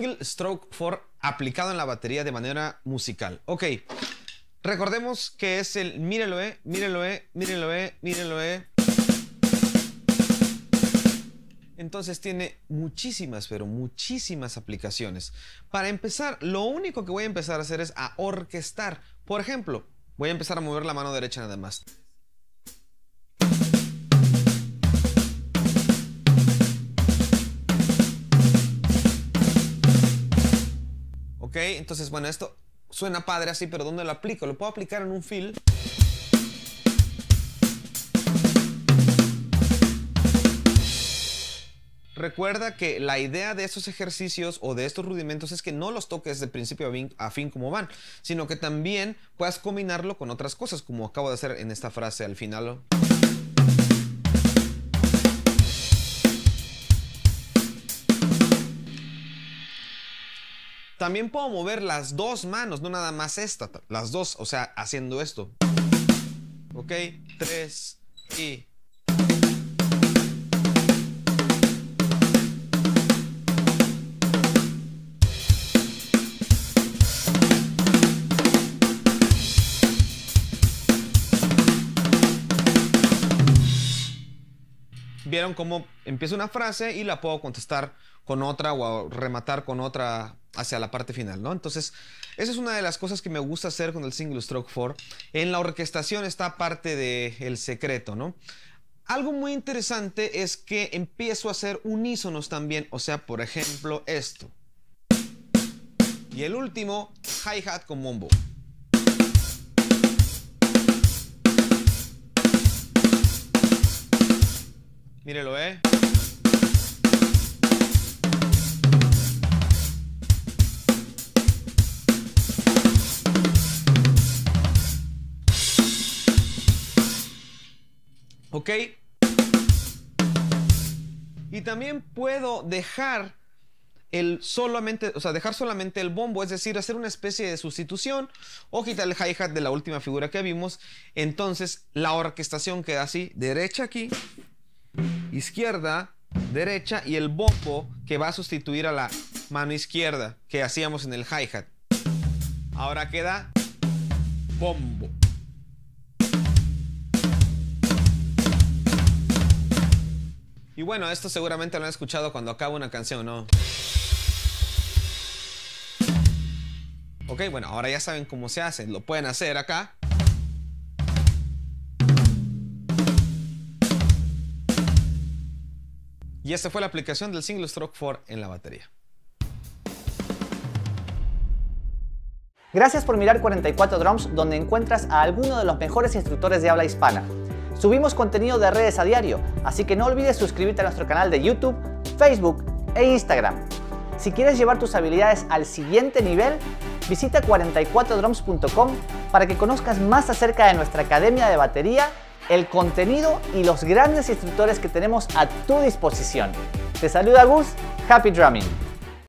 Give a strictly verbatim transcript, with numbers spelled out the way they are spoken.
Single Stroke four aplicado en la batería de manera musical. Ok, recordemos que es el mírelo, eh, mírelo, eh, mírelo, eh, mírelo, eh. Entonces tiene muchísimas, pero muchísimas aplicaciones. Para empezar, lo único que voy a empezar a hacer es a orquestar. Por ejemplo, voy a empezar a mover la mano derecha nada más. Ok, entonces, bueno, esto suena padre así, pero ¿dónde lo aplico? Lo puedo aplicar en un fill. Recuerda que la idea de estos ejercicios o de estos rudimentos es que no los toques de principio a fin, a fin como van, sino que también puedas combinarlo con otras cosas, como acabo de hacer en esta frase al final. También puedo mover las dos manos, no nada más esta, las dos, o sea, haciendo esto. Ok, tres y... Vieron cómo empieza una frase y la puedo contestar con otra o rematar con otra hacia la parte final, ¿no? Entonces, esa es una de las cosas que me gusta hacer con el Single Stroke four. En la orquestación está parte del secreto, ¿no? Algo muy interesante es que empiezo a hacer unísonos también, o sea, por ejemplo, esto. Y el último, hi-hat con bombo. Mírelo, ¿eh? ¿Ok? Y también puedo dejar el solamente, o sea, dejar solamente el bombo, es decir, hacer una especie de sustitución o quitar el hi-hat de la última figura que vimos. Entonces, la orquestación queda así, derecha aquí, izquierda, derecha y el bombo que va a sustituir a la mano izquierda que hacíamos en el hi-hat. Ahora queda bombo. Y bueno, esto seguramente lo han escuchado cuando acaba una canción, ¿no? Ok, bueno, ahora ya saben cómo se hace. Lo pueden hacer acá. Y esta fue la aplicación del Single Stroke four en la batería. Gracias por mirar cuarenta y cuatro Drums, donde encuentras a alguno de los mejores instructores de habla hispana. Subimos contenido de redes a diario, así que no olvides suscribirte a nuestro canal de YouTube, Facebook e Instagram. Si quieres llevar tus habilidades al siguiente nivel, visita cuarenta y cuatro drums punto com para que conozcas más acerca de nuestra academia de batería, el contenido y los grandes instructores que tenemos a tu disposición. Te saluda Gus, Happy Drumming.